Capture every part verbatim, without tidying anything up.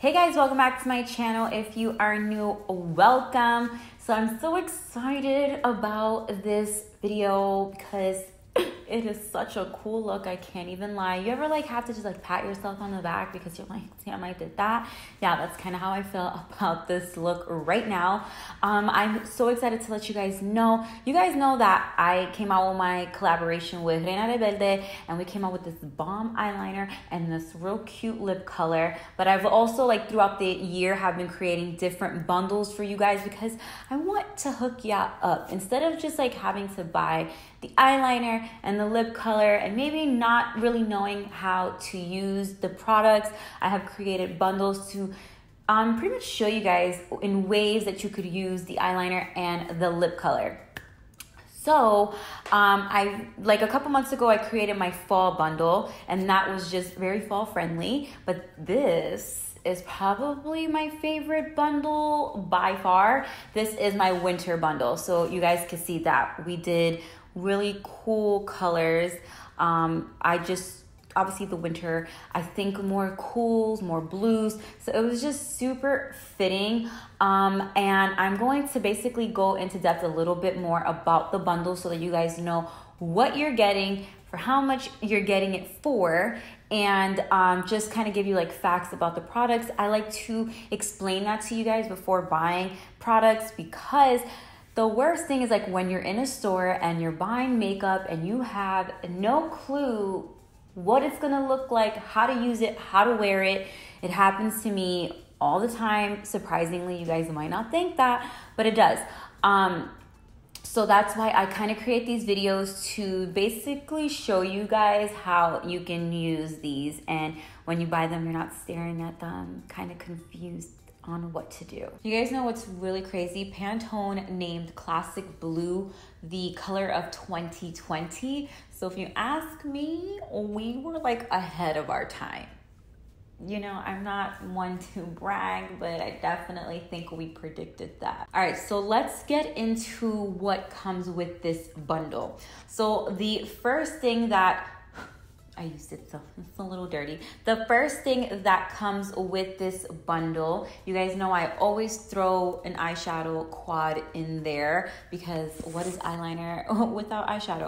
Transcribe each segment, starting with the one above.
Hey guys, welcome back to my channel. If you are new, welcome. So I'm so excited about this video because it is such a cool look. I can't even lie. You ever like have to just like pat yourself on the back because you're like, damn, I did that? Yeah, that's kind of how I feel about this look right now. Um, I'm so excited to let you guys know. You guys know that I came out with my collaboration with Reina Rebelde and we came out with this bomb eyeliner and this real cute lip color. But I've also like throughout the year have been creating different bundles for you guys because I want to hook ya up. Instead of just like having to buy the eyeliner and the lip color and maybe not really knowing how to use the products, I have created bundles to um, pretty much show you guys in ways that you could use the eyeliner and the lip color. So um, I like a couple months ago, I created my fall bundle and that was just very fall friendly. But this is probably my favorite bundle by far. This is my winter bundle. So you guys can see that we did really cool colors. Um, I just, obviously the winter, I think more cools, more blues. So it was just super fitting. Um, and I'm going to basically go into depth a little bit more about the bundle so that you guys know what you're getting, for how much you're getting it for, and um, just kind of give you like facts about the products. I like to explain that to you guys before buying products because the worst thing is like when you're in a store and you're buying makeup and you have no clue what it's gonna look like, how to use it, how to wear it. It happens to me all the time. Surprisingly, you guys might not think that, but it does. Um, so that's why I kind of create these videos to basically show you guys how you can use these. And when you buy them, you're not staring at them, kind of confused on what to do. You guys know what's really crazy? Pantone named Classic Blue the color of twenty twenty. So if you ask me, we were like ahead of our time. You know, I'm not one to brag, but I definitely think we predicted that. All right, so let's get into what comes with this bundle. So the first thing that I used it, so it's a little dirty. The first thing that comes with this bundle, you guys know I always throw an eyeshadow quad in there because what is eyeliner without eyeshadow?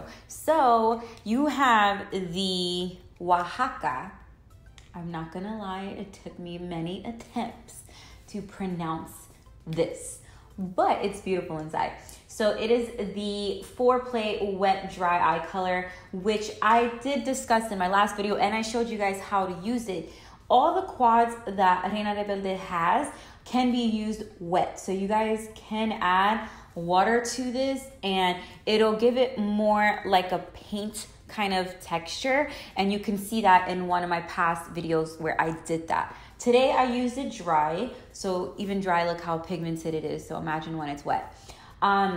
So you have the Oaxaca. I'm not gonna lie, it took me many attempts to pronounce this, but it's beautiful inside. So it is the four play wet dry eye color, which I did discuss in my last video and I showed you guys how to use it. All the quads that Reina Rebelde has can be used wet. So you guys can add water to this and it'll give it more like a paint kind of texture. And you can see that in one of my past videos where I did that. Today I used it dry. So even dry, look how pigmented it is. So imagine when it's wet. Um,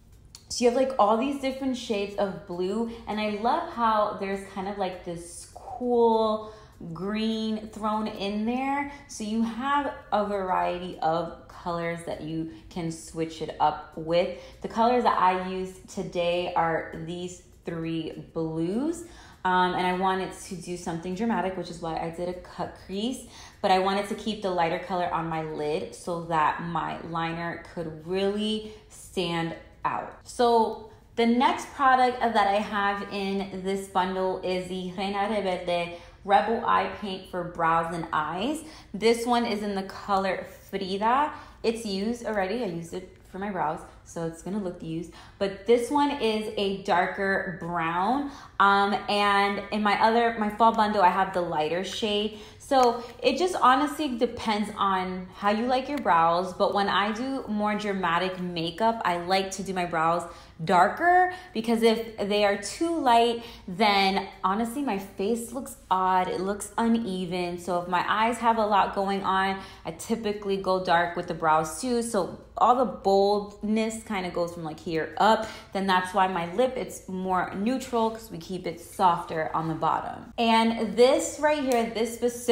so you have like all these different shades of blue and I love how there's kind of like this cool green thrown in there. So you have a variety of colors that you can switch it up with. The colors that I used today are these three blues. Um, and I wanted to do something dramatic, which is why I did a cut crease, but I wanted to keep the lighter color on my lid so that my liner could really stand out. So the next product that I have in this bundle is the Reina Rebelde Rebel Eye Paint for brows and eyes. This one is in the color Frida. It's used already. I used it for my brows, so it's gonna look used. But this one is a darker brown. Um, and in my other, my fall bundle, I have the lighter shade. So it just honestly depends on how you like your brows. But when I do more dramatic makeup, I like to do my brows darker because if they are too light, then honestly my face looks odd, it looks uneven. So if my eyes have a lot going on, I typically go dark with the brows too. So all the boldness kind of goes from like here up. Then that's why my lip, it's more neutral because we keep it softer on the bottom. And this right here, this specific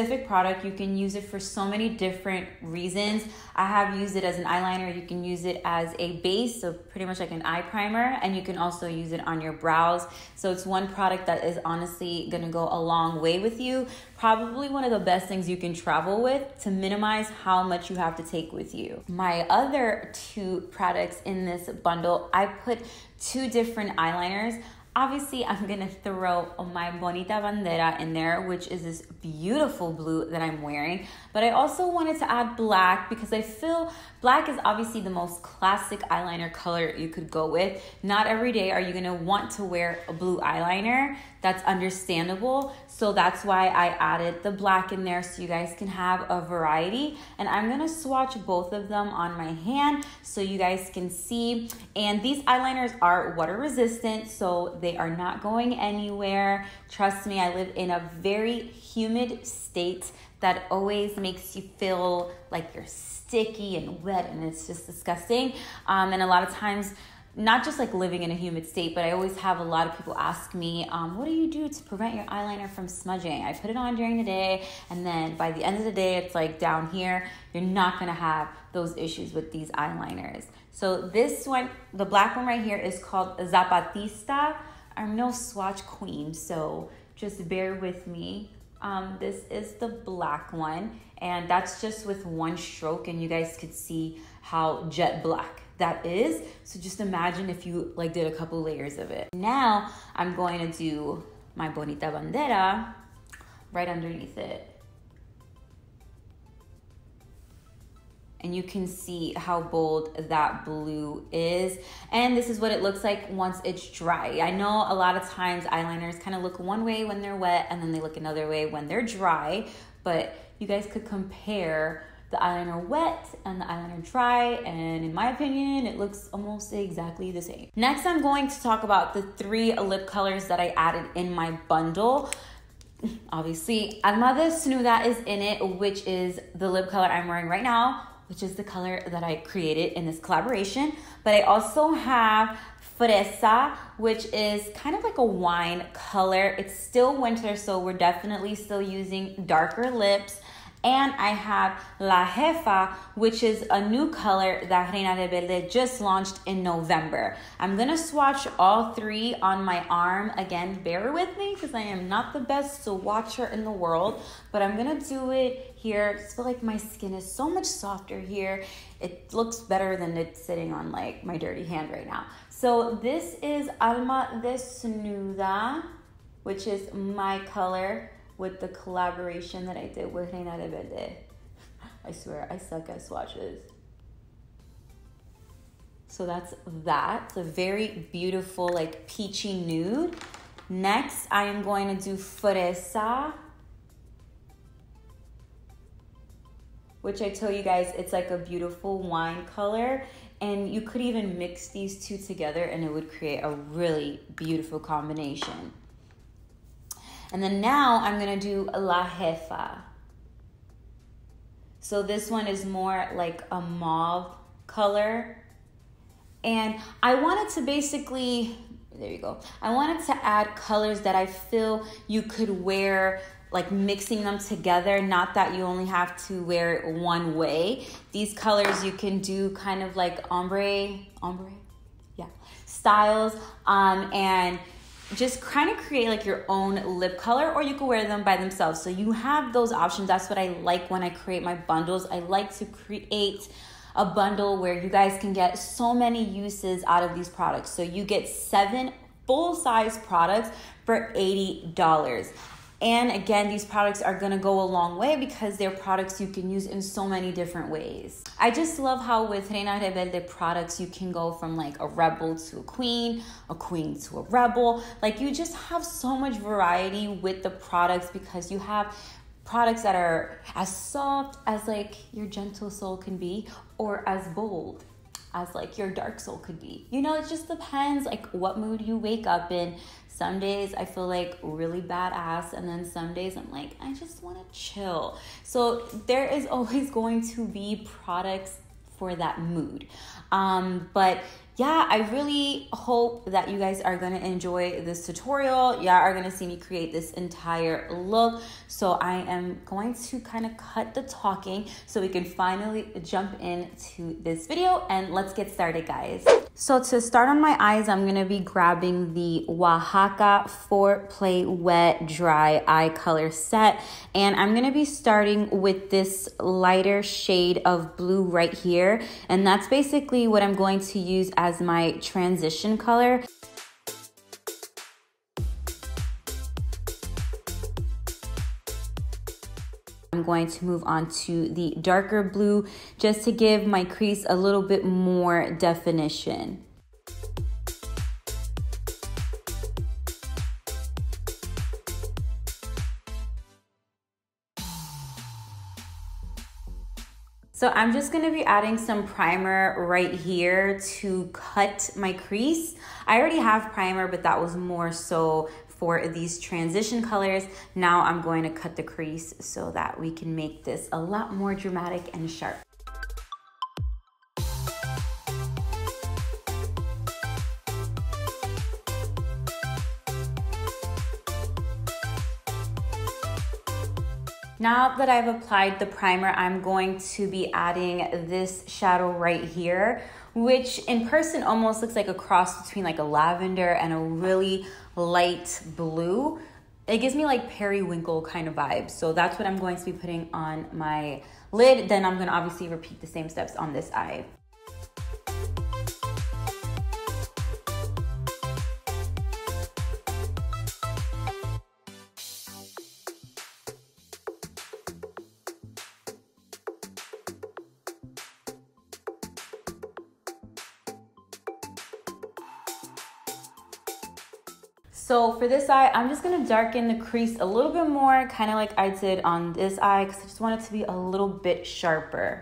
specific product. You can use it for so many different reasons. I have used it as an eyeliner. You can use it as a base, so pretty much like an eye primer, and you can also use it on your brows. So it's one product that is honestly gonna go a long way with you. Probably one of the best things you can travel with to minimize how much you have to take with you. My other two products in this bundle, I put two different eyeliners. Obviously, I'm gonna throw my Bonita Bandera in there, which is this beautiful blue that I'm wearing. But I also wanted to add black because I feel black is obviously the most classic eyeliner color you could go with. Not every day are you gonna want to wear a blue eyeliner. That's understandable. So that's why I added the black in there so you guys can have a variety. And I'm gonna swatch both of them on my hand so you guys can see. And these eyeliners are water resistant, so they are not going anywhere. Trust me, I live in a very humid state that always makes you feel like you're sticky and wet, and it's just disgusting. Um, and a lot of times, not just like living in a humid state, but I always have a lot of people ask me, um, what do you do to prevent your eyeliner from smudging? I put it on during the day, and then by the end of the day, it's like down here. You're not gonna have those issues with these eyeliners. So this one, the black one right here, is called Zapatista. I'm no swatch queen, so just bear with me. Um, this is the black one, and that's just with one stroke, and you guys could see how jet black that is. So just imagine if you like did a couple layers of it. Now I'm going to do my Bonita Bandera right underneath it. And you can see how bold that blue is. And this is what it looks like once it's dry. I know a lot of times eyeliners kind of look one way when they're wet and then they look another way when they're dry, but you guys could compare the eyeliner wet and the eyeliner dry, and in my opinion, it looks almost exactly the same. Next, I'm going to talk about the three lip colors that I added in my bundle. Obviously, Alma Desnuda is in it, which is the lip color I'm wearing right now, which is the color that I created in this collaboration. But I also have Fresa, which is kind of like a wine color. It's still winter, so we're definitely still using darker lips. And I have La Jefa, which is a new color that Reina Rebelde just launched in November. I'm gonna swatch all three on my arm. Again, bear with me because I am not the best swatcher in the world, but I'm gonna do it here. I just feel like my skin is so much softer here. It looks better than it's sitting on like my dirty hand right now. So this is Alma Desnuda, which is my color, with the collaboration that I did with Reina Rebelde. I swear, I suck at swatches. So that's that. It's a very beautiful, like peachy nude. Next, I am going to do Fresa, which I told you guys, it's like a beautiful wine color. And you could even mix these two together and it would create a really beautiful combination. And then now I'm gonna do La Jefa. So this one is more like a mauve color. And I wanted to basically, there you go. I wanted to add colors that I feel you could wear, like mixing them together, not that you only have to wear it one way. These colors you can do kind of like ombre, ombre, yeah, styles, um, and just kind of create like your own lip color, or you can wear them by themselves. So you have those options. That's what I like when I create my bundles. I like to create a bundle where you guys can get so many uses out of these products. So you get seven full-size products for eighty dollars. And again, these products are gonna go a long way because they're products you can use in so many different ways. I just love how with Reina Rebelde products, you can go from like a rebel to a queen, a queen to a rebel. Like you just have so much variety with the products because you have products that are as soft as like your gentle soul can be, or as bold as like your dark soul could be. You know, it just depends like what mood you wake up in. Some days I feel like really badass, and then some days I'm like, I just want to chill. So there is always going to be products for that mood. Um, but yeah, I really hope that you guys are gonna enjoy this tutorial. Yeah, are gonna see me create this entire look. So I am going to kind of cut the talking so we can finally jump into this video, and let's get started, guys. So to start on my eyes, I'm gonna be grabbing the Oaxaca four Play Wet Dry Eye Color Set, and I'm gonna be starting with this lighter shade of blue right here, and that's basically what I'm going to use as my transition color. I'm going to move on to the darker blue just to give my crease a little bit more definition. So I'm just gonna be adding some primer right here to cut my crease. I already have primer, but that was more so for these transition colors. Now I'm going to cut the crease so that we can make this a lot more dramatic and sharp. Now that I've applied the primer, I'm going to be adding this shadow right here, which in person almost looks like a cross between like a lavender and a really light blue. It gives me like periwinkle kind of vibes. So that's what I'm going to be putting on my lid. Then I'm gonna obviously repeat the same steps on this eye. So for this eye, I'm just gonna darken the crease a little bit more, kind of like I did on this eye, because I just want it to be a little bit sharper.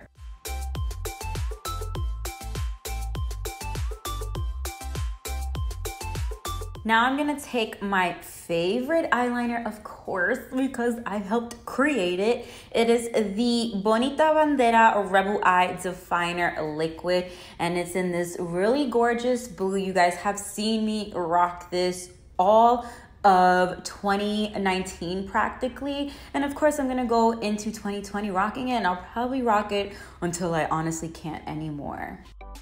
Now I'm gonna take my favorite eyeliner, of course, because I helped create it. It is the Bonita Bandera Rebel Eye Definer Liquid, and it's in this really gorgeous blue. You guys have seen me rock this all of twenty nineteen practically, and of course I'm gonna go into twenty twenty rocking it, and I'll probably rock it until I honestly can't anymore.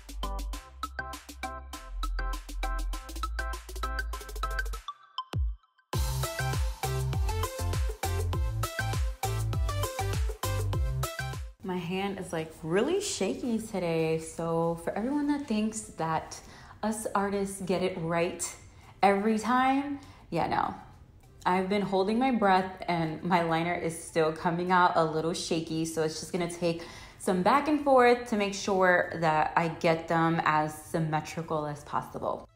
My hand is like really shaky today, so for everyone that thinks that us artists get it right every time, yeah, no. I've been holding my breath and my liner is still coming out a little shaky, so it's just gonna take some back and forth to make sure that I get them as symmetrical as possible.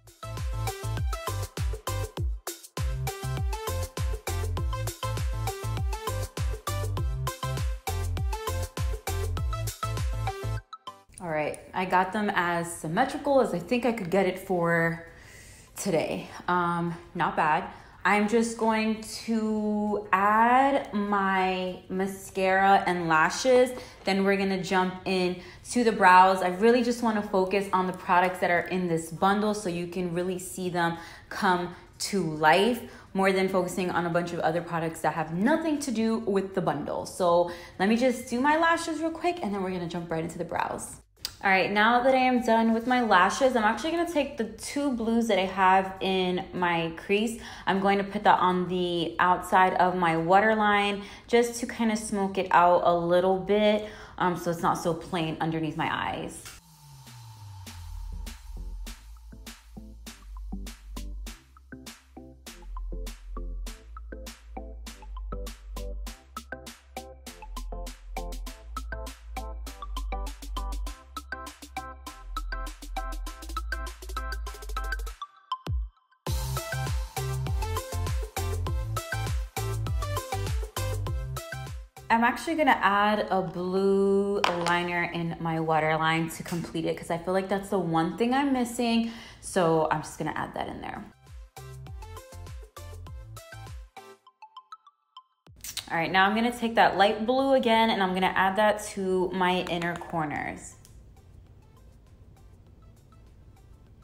All right, I got them as symmetrical as I think I could get it for today. Um, not bad. I'm just going to add my mascara and lashes. Then we're gonna jump in to the brows. I really just wanna focus on the products that are in this bundle so you can really see them come to life, more than focusing on a bunch of other products that have nothing to do with the bundle. So let me just do my lashes real quick, and then we're gonna jump right into the brows. All right, now that I am done with my lashes, I'm actually gonna take the two blues that I have in my crease. I'm going to put that on the outside of my waterline just to kind of smoke it out a little bit, um, so it's not so plain underneath my eyes. I'm actually gonna add a blue liner in my waterline to complete it because I feel like that's the one thing I'm missing. So I'm just gonna add that in there. All right, now I'm gonna take that light blue again and I'm gonna add that to my inner corners.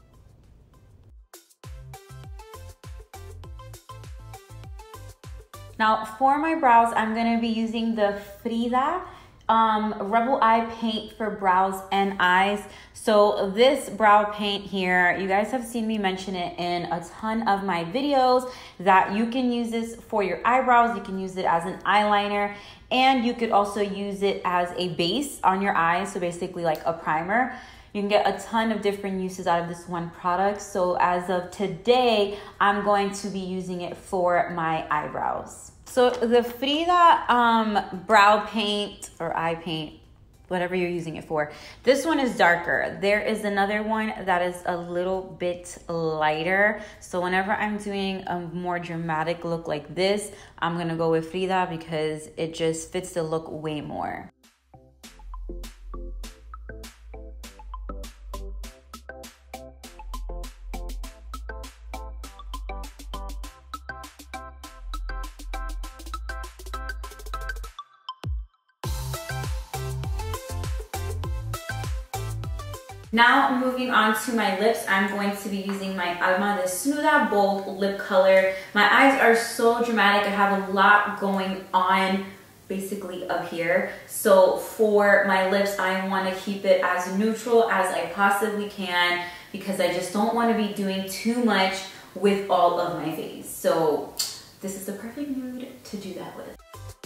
Now for my brows, I'm gonna be using the Frida um, Rebel Eye Paint for brows and eyes. So this brow paint here, you guys have seen me mention it in a ton of my videos that you can use this for your eyebrows, you can use it as an eyeliner, and you could also use it as a base on your eyes, so basically like a primer. You can get a ton of different uses out of this one product. So as of today, I'm going to be using it for my eyebrows. So the Frida um, brow paint or eye paint, whatever you're using it for, this one is darker. There is another one that is a little bit lighter. So whenever I'm doing a more dramatic look like this, I'm gonna go with Frida because it just fits the look way more. Now moving on to my lips, I'm going to be using my Alma Desnuda Bold Lip Color. My eyes are so dramatic. I have a lot going on basically up here. So for my lips, I want to keep it as neutral as I possibly can because I just don't want to be doing too much with all of my face. So this is the perfect mood to do that with.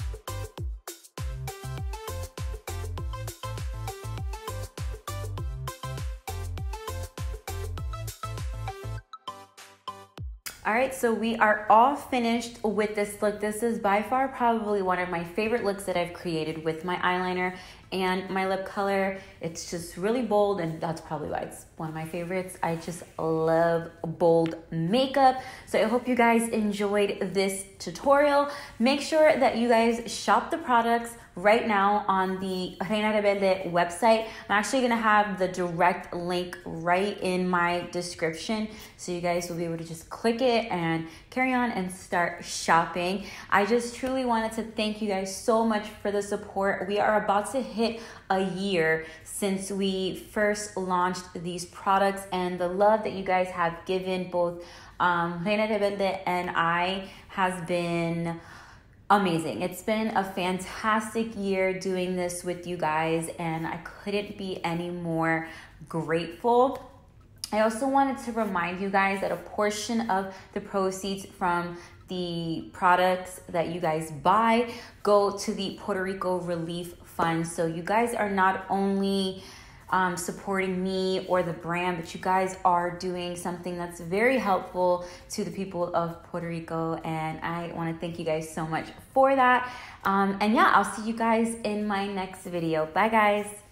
All right, so we are all finished with this look. This is by far probably one of my favorite looks that I've created with my eyeliner and my lip color. It's just really bold, and that's probably why it's one of my favorites. I just love bold makeup. So I hope you guys enjoyed this tutorial. Make sure that you guys shop the products right now on the Reina Rebelde website. I'm actually gonna have the direct link right in my description, so you guys will be able to just click it and carry on and start shopping. I just truly wanted to thank you guys so much for the support. We are about to hit a year since we first launched these products, and the love that you guys have given both um, Reina Rebelde and I has been amazing. It's been a fantastic year doing this with you guys, and I couldn't be any more grateful. I also wanted to remind you guys that a portion of the proceeds from the products that you guys buy go to the Puerto Rico Relief Fund. So you guys are not only Um, supporting me or the brand, but you guys are doing something that's very helpful to the people of Puerto Rico, and I want to thank you guys so much for that. Um, and yeah, I'll see you guys in my next video. Bye guys.